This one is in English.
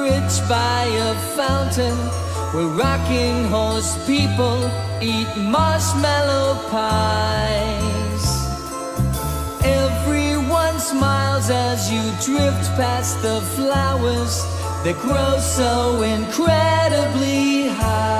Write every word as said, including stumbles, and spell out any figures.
bridge by a fountain where rocking horse people eat marshmallow pies. Everyone smiles as you drift past the flowers that grow so incredibly high.